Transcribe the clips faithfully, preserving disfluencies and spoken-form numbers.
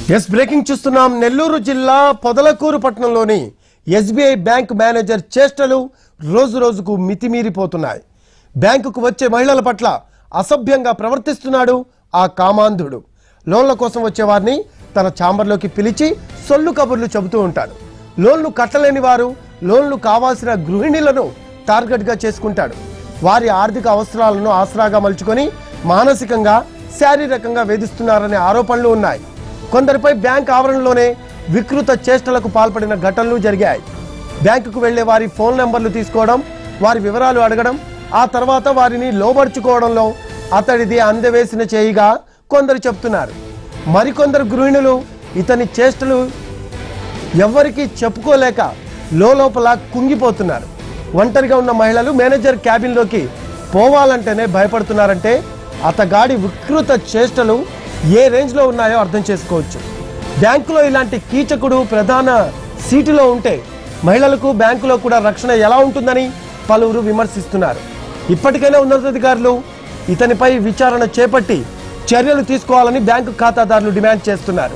Yes breaking చూస్తున్నాం. నెల్లూరు జిల్లా పొదలకూరు పట్టణంలోని ఎస్బీఐ బ్యాంక్ మేనేజర్ చేష్టలు రోజు రోజుకు మితిమీరిపోతున్నాయి. బ్యాంకుకు వచ్చే మహిళల పట్ల అసభ్యంగా ప్రవర్తిస్తున్నాడు ఆ కామాంధుడు. లోన్ల కోసం వచ్చే వారిని తన ఛాంబర్లోకి పిలిచి సొల్లు కబుర్లు చెబుతూ ఉంటాడు. లోన్లు కట్టలేని వారు, లోన్లు కావాల్సిన గృహిణులను టార్గెట్గా చేసుకుంటాడు. వారి ఆర్థిక అవసరాలను ఆసరాగా మలుచుకొని మానసికంగా, శారీరకంగా వేధిస్తున్నారనే ఆరోపణలు ఉన్నాయి. కొందరిపై బ్యాంక్ ఆవరణలోనే వికృత చేష్టలకు పాల్పడిన ఘటనలు జరిగాయి. బ్యాంకుకు వెళ్లే వారి ఫోన్ నెంబర్లు తీసుకోవడం, వారి వివరాలు అడగడం, ఆ తర్వాత వారిని లోబర్చుకోవడంలో అతడిది అందవేసిన చేయిగా కొందరు చెప్తున్నారు. మరికొందరు గృహిణులు ఇతని చేష్టలు ఎవ్వరికీ చెప్పుకోలేక లోపల కుంగిపోతున్నారు. ఒంటరిగా ఉన్న మహిళలు మేనేజర్ క్యాబిన్లోకి పోవాలంటేనే భయపడుతున్నారంటే అతగాడి వికృత చేష్టలు ఏ రేంజ్లో ఉన్నాయో అర్థం చేసుకోవచ్చు. బ్యాంకులో ఇలాంటి కీచకుడు ప్రధాన సీటులో ఉంటే మహిళలకు బ్యాంకులో కూడా రక్షణ ఎలా ఉంటుందని పలువురు విమర్శిస్తున్నారు. ఇప్పటికైనా ఉన్నతాధికారులు ఇతనిపై విచారణ చేపట్టి చర్యలు తీసుకోవాలని బ్యాంకు ఖాతాదారులు డిమాండ్ చేస్తున్నారు.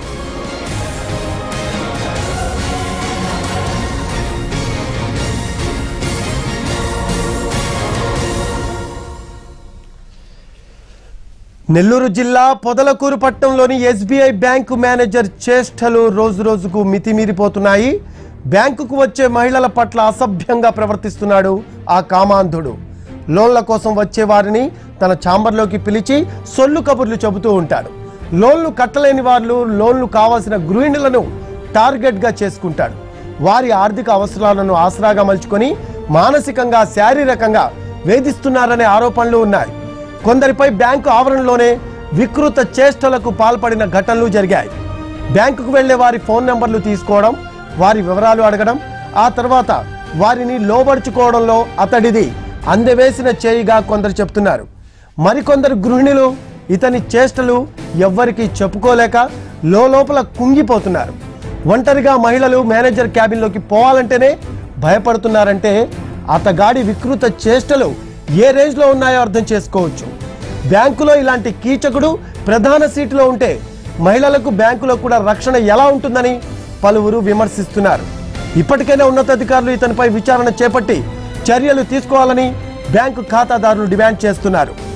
నెల్లూరు జిల్లా పొదలకూరు పట్టణంలోని ఎస్బీఐ బ్యాంకు మేనేజర్ చేష్టలు రోజు రోజుకు మితిమీరిపోతున్నాయి. బ్యాంకుకు వచ్చే మహిళల పట్ల అసభ్యంగా ప్రవర్తిస్తున్నాడు ఆ కామాంధుడు. లోన్ల కోసం వచ్చే వారిని తన ఛాంబర్లోకి పిలిచి సొల్లు కబుర్లు చెబుతూ ఉంటాడు. లోన్లు కట్టలేని వాళ్ళు, లోన్లు కావాల్సిన గృహిణులను టార్గెట్గా చేసుకుంటాడు. వారి ఆర్థిక అవసరాలను ఆసరాగా మలుచుకొని మానసికంగా, శారీరకంగా వేధిస్తున్నారనే ఆరోపణలు ఉన్నాయి. కొందరిపై బ్యాంకు ఆవరణలోనే వికృత చేష్టలకు పాల్పడిన ఘటనలు జరిగాయి. బ్యాంకుకు వెళ్లే వారి ఫోన్ నెంబర్లు తీసుకోవడం, వారి వివరాలు అడగడం, ఆ తర్వాత వారిని లోబర్చుకోవడంలో అతడిది అందవేసిన చేయిగా కొందరు చెప్తున్నారు. మరికొందరు గృహిణులు ఇతని చేష్టలు ఎవ్వరికీ చెప్పుకోలేక లోపల కుంగిపోతున్నారు. ఒంటరిగా మహిళలు మేనేజర్ క్యాబిన్లోకి పోవాలంటేనే భయపడుతున్నారంటే అతగాడి వికృత చేష్టలు ఏ రేంజ్లో ఉన్నాయో అర్థం చేసుకోవచ్చు. బ్యాంకులో ఇలాంటి కీచకుడు ప్రధాన సీటులో ఉంటే మహిళలకు బ్యాంకులో కూడా రక్షణ ఎలా ఉంటుందని పలువురు విమర్శిస్తున్నారు. ఇప్పటికైనా ఉన్నతాధికారులు ఇతనిపై విచారణ చేపట్టి చర్యలు తీసుకోవాలని బ్యాంకు ఖాతాదారులు డిమాండ్ చేస్తున్నారు.